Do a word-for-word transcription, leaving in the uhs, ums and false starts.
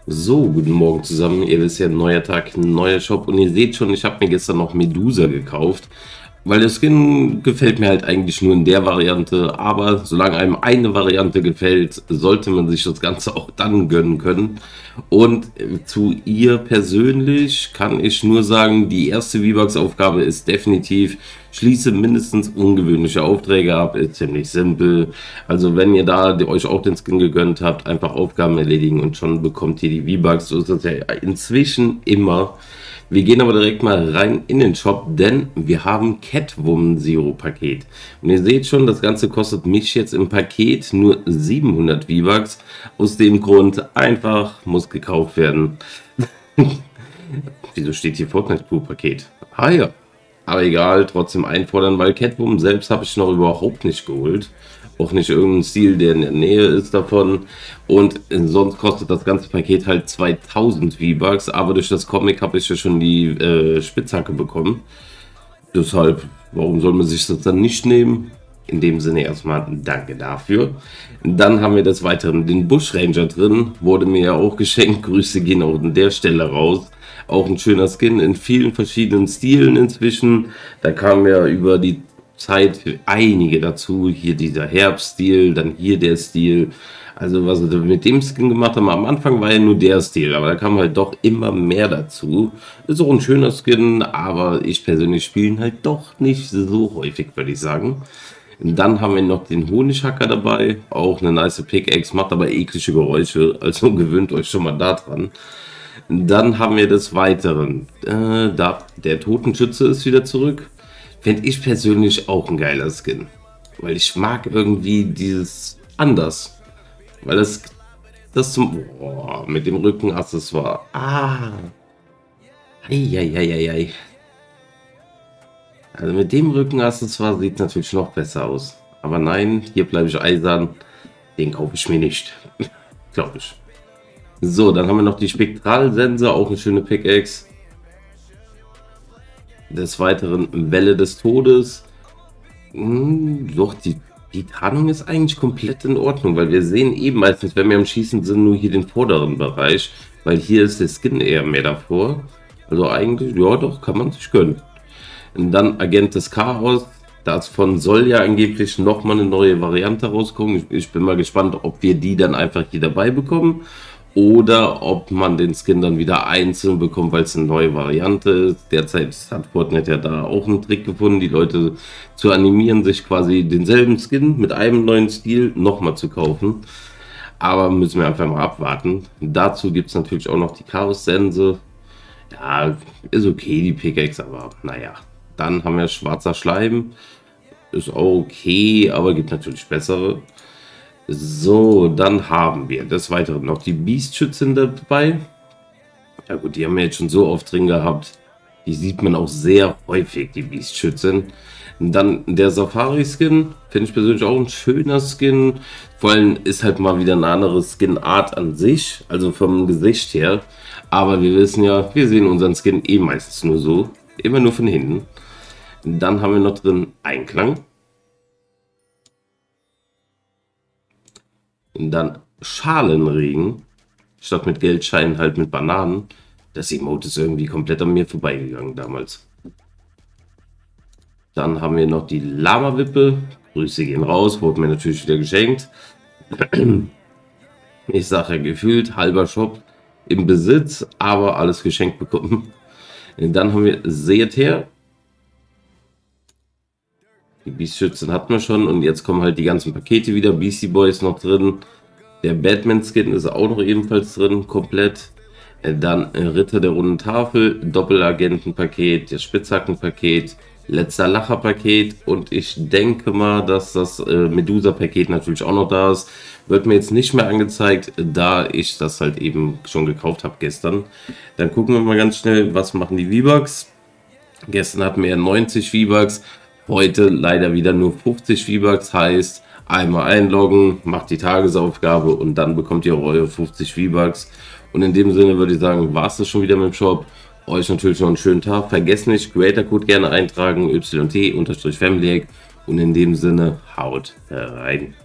So, guten Morgen zusammen. Ihr wisst ja, neuer Tag, neuer Shop. Und ihr seht schon, ich habe mir gestern noch Medusa gekauft, weil der Skin gefällt mir halt eigentlich nur in der Variante. Aber solange einem eine Variante gefällt, sollte man sich das Ganze auch dann gönnen können. Und zu ihr persönlich kann ich nur sagen, die erste V-Bucks-Aufgabe ist definitiv: schließe mindestens ungewöhnliche Aufträge ab, ist ziemlich simpel. Also wenn ihr da euch auch den Skin gegönnt habt, einfach Aufgaben erledigen und schon bekommt ihr die V-Bucks. So ist das ja inzwischen immer. Wir gehen aber direkt mal rein in den Shop, denn wir haben Catwoman Zero Paket. Und ihr seht schon, das Ganze kostet mich jetzt im Paket nur siebenhundert V-Bucks. Aus dem Grund, einfach muss gekauft werden. Wieso steht hier Fortnite Pro Paket? Ah ja. Aber egal, trotzdem einfordern, weil Catwoman selbst habe ich noch überhaupt nicht geholt. Auch nicht irgendein Stil, der in der Nähe ist davon. Und sonst kostet das ganze Paket halt zweitausend V-Bucks. Aber durch das Comic habe ich ja schon die äh, Spitzhacke bekommen. Deshalb, warum soll man sich das dann nicht nehmen? In dem Sinne erstmal danke dafür. Dann haben wir des Weiteren den Bushranger drin. Wurde mir ja auch geschenkt. Grüße gehen auch an der Stelle raus. Auch ein schöner Skin in vielen verschiedenen Stilen inzwischen. Da kamen ja über die Zeit einige dazu. Hier dieser Herbststil, dann hier der Stil. Also was wir mit dem Skin gemacht haben, am Anfang war ja nur der Stil, aber da kam halt doch immer mehr dazu. Ist auch ein schöner Skin, aber ich persönlich spiele ihn halt doch nicht so häufig, würde ich sagen. Dann haben wir noch den Honighacker dabei, auch eine nice Pickaxe, macht aber eklige Geräusche, also gewöhnt euch schon mal daran. Dann haben wir des Weiteren, äh, da, der Totenschütze ist wieder zurück. Finde ich persönlich auch ein geiler Skin, weil ich mag irgendwie dieses anders, weil das, das zum, boah, mit dem Rückenaccessoire, ah, eieieiei. Also mit dem Rückenaccessoire sieht es natürlich noch besser aus, aber nein, hier bleibe ich eisern, den kaufe ich mir nicht, glaube ich. So, dann haben wir noch die Spektralsense, auch eine schöne Pickaxe. Des Weiteren Welle des Todes. Hm, doch, die, die Tarnung ist eigentlich komplett in Ordnung, weil wir sehen eben meistens, wenn wir am Schießen sind, nur hier den vorderen Bereich, weil hier ist der Skin eher mehr davor. Also eigentlich, ja doch, kann man sich gönnen. Und dann Agent des Chaos. Davon soll ja angeblich nochmal eine neue Variante rauskommen. Ich, ich bin mal gespannt, ob wir die dann einfach hier dabei bekommen. Oder ob man den Skin dann wieder einzeln bekommt, weil es eine neue Variante ist. Derzeit hat Fortnite ja da auch einen Trick gefunden, die Leute zu animieren, sich quasi denselben Skin mit einem neuen Stil nochmal zu kaufen. Aber müssen wir einfach mal abwarten. Dazu gibt es natürlich auch noch die Chaos-Sense. Ja, ist okay, die Pickaxe, aber naja. Dann haben wir schwarzer Schleim. Ist auch okay, aber gibt natürlich bessere. So, dann haben wir des Weiteren noch die Beastschützin dabei. Ja gut, die haben wir jetzt schon so oft drin gehabt. Die sieht man auch sehr häufig, die Beastschützin. Dann der Safari-Skin, finde ich persönlich auch ein schöner Skin. Vor allem ist halt mal wieder eine andere Skin-Art an sich, also vom Gesicht her. Aber wir wissen ja, wir sehen unseren Skin eh meistens nur so, immer nur von hinten. Dann haben wir noch drin Einklang. Und dann Schalenregen, statt mit Geldscheinen halt mit Bananen. Das Emote ist irgendwie komplett an mir vorbeigegangen damals. Dann haben wir noch die Lama-Wippe. Grüße gehen raus, wurde mir natürlich wieder geschenkt. Ich sage ja gefühlt, halber Shop im Besitz, aber alles geschenkt bekommen. Und dann haben wir Seht her. Die Beastschützen hatten wir schon und jetzt kommen halt die ganzen Pakete wieder. Beastie Boy ist noch drin. Der Batman-Skin ist auch noch ebenfalls drin, komplett. Dann Ritter der runden Tafel, Doppelagenten-Paket, das Spitzhacken-Paket, letzter Lacher-Paket und ich denke mal, dass das äh, Medusa-Paket natürlich auch noch da ist. Wird mir jetzt nicht mehr angezeigt, da ich das halt eben schon gekauft habe gestern. Dann gucken wir mal ganz schnell, was machen die V-Bucks. Gestern hatten wir ja neunzig V-Bucks. Heute leider wieder nur fünfzig V-Bucks, heißt einmal einloggen, macht die Tagesaufgabe und dann bekommt ihr eure fünfzig V-Bucks. Und in dem Sinne würde ich sagen, war es das schon wieder mit dem Shop. Euch natürlich noch einen schönen Tag. Vergesst nicht, Creator Code gerne eintragen, Y T Family. Und in dem Sinne, haut rein.